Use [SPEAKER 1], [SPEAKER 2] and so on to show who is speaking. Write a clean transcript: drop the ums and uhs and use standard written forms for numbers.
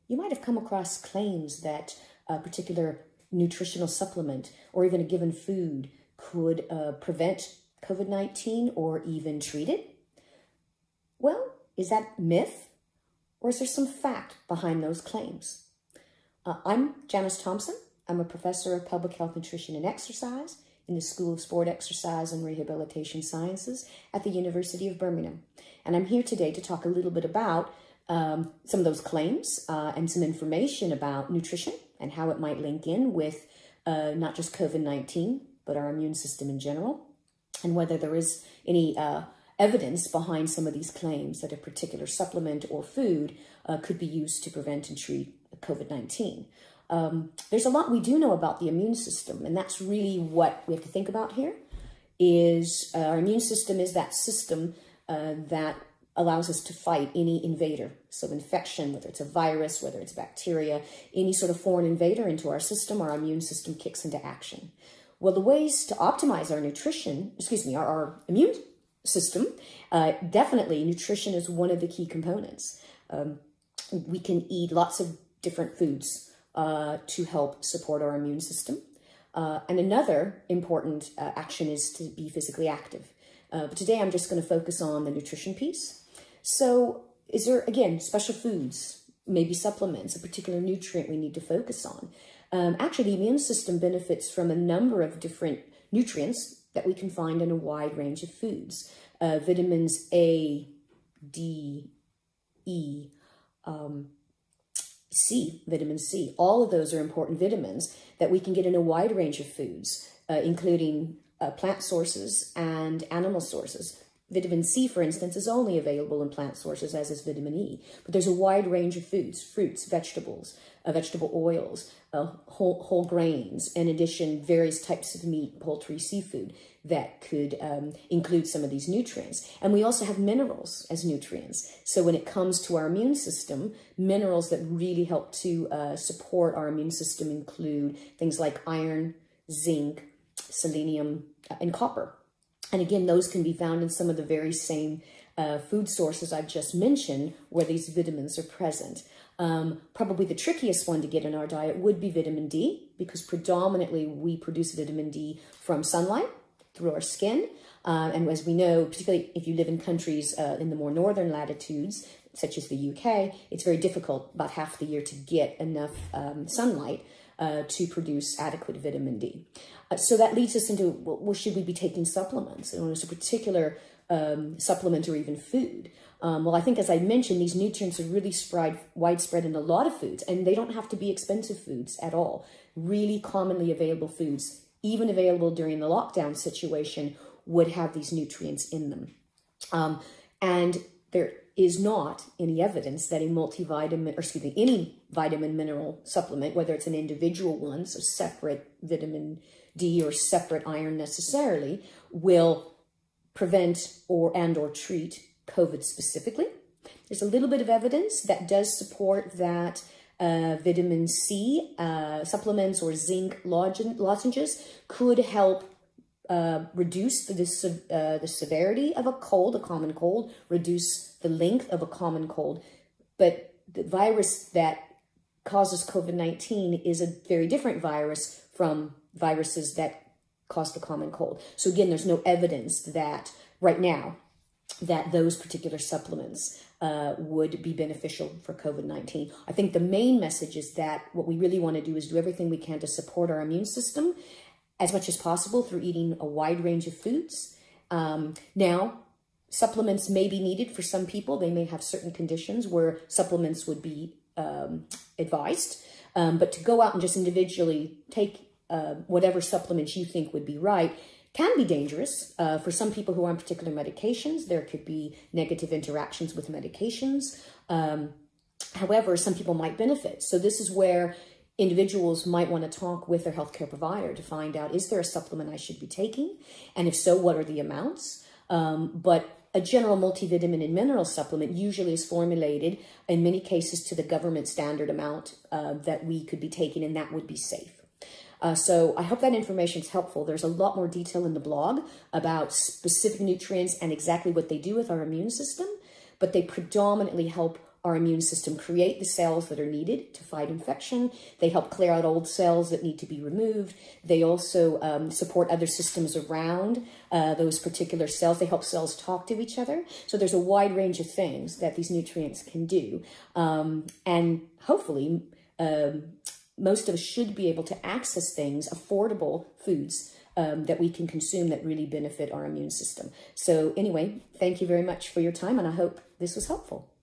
[SPEAKER 1] you might have come across claims that a particular nutritional supplement or even a given food could prevent COVID-19 or even treat it. Well, is that myth, or is there some fact behind those claims? I'm Janice Thompson. I'm a professor of public health, nutrition, and exercise in the School of Sport, Exercise, and Rehabilitation Sciences at the University of Birmingham. And I'm here today to talk a little bit about some of those claims and some information about nutrition and how it might link in with not just COVID-19, but our immune system in general, and whether there is any evidence behind some of these claims that a particular supplement or food could be used to prevent and treat COVID-19. There's a lot we do know about the immune system, and that's really what we have to think about here. Is our immune system is that system that allows us to fight any invader. So infection, whether it's a virus, whether it's bacteria, any sort of foreign invader into our system, our immune system kicks into action. Well, the ways to optimize our nutrition, our immune system, definitely nutrition is one of the key components. We can eat lots of different foods to help support our immune system. And another important action is to be physically active. But today I'm just going to focus on the nutrition piece. So is there, again, special foods, maybe supplements, a particular nutrient we need to focus on? Actually, the immune system benefits from a number of different nutrients that we can find in a wide range of foods. Vitamins A, D, E, C, vitamin C. All of those are important vitamins that we can get in a wide range of foods, including plant sources and animal sources. Vitamin C, for instance, is only available in plant sources, as is vitamin E. But there's a wide range of foods, fruits, vegetables, vegetable oils, whole grains, in addition, various types of meat, poultry, seafood that could include some of these nutrients. And we also have minerals as nutrients. So when it comes to our immune system, minerals that really help to support our immune system include things like iron, zinc, selenium, and copper. And again, those can be found in some of the very same food sources I've just mentioned where these vitamins are present. Probably the trickiest one to get in our diet would be vitamin D, because predominantly we produce vitamin D from sunlight through our skin. And as we know, particularly if you live in countries in the more northern latitudes, such as the UK, it's very difficult about half the year to get enough sunlight to produce adequate vitamin D. So that leads us into, well, should we be taking supplements? And it's a particular supplement or even food. Well, I think, as I mentioned, these nutrients are really widespread in a lot of foods, and they don't have to be expensive foods at all. Really commonly available foods, even available during the lockdown situation, would have these nutrients in them. And there is not any evidence that a multivitamin, or any vitamin mineral supplement, whether it's an individual one, so separate vitamin D or separate iron necessarily, will prevent or treat COVID specifically. There's a little bit of evidence that does support that vitamin C supplements or zinc lozenges could help reduce the severity of a cold, a common cold, reduce the length of a common cold. But the virus that causes COVID-19 is a very different virus from viruses that cause the common cold. So again, there's no evidence that right now that those particular supplements would be beneficial for COVID-19. I think the main message is that what we really want to do is do everything we can to support our immune system as much as possible through eating a wide range of foods. Now, supplements may be needed for some people. They may have certain conditions where supplements would be advised. But to go out and just individually take whatever supplements you think would be right can be dangerous. For some people who are on particular medications, there could be negative interactions with medications. However, some people might benefit. So this is where individuals might want to talk with their healthcare provider to find out, is there a supplement I should be taking? And if so, what are the amounts? But a general multivitamin and mineral supplement usually is formulated, in many cases, to the government standard amount that we could be taking, and that would be safe. So I hope that information is helpful. There's a lot more detail in the blog about specific nutrients and exactly what they do with our immune system, but they predominantly help our immune system create the cells that are needed to fight infection. They help clear out old cells that need to be removed. They also support other systems around those particular cells. They help cells talk to each other. So there's a wide range of things that these nutrients can do. And hopefully, most of us should be able to access things, affordable foods, that we can consume that really benefit our immune system. So anyway, thank you very much for your time, and I hope this was helpful.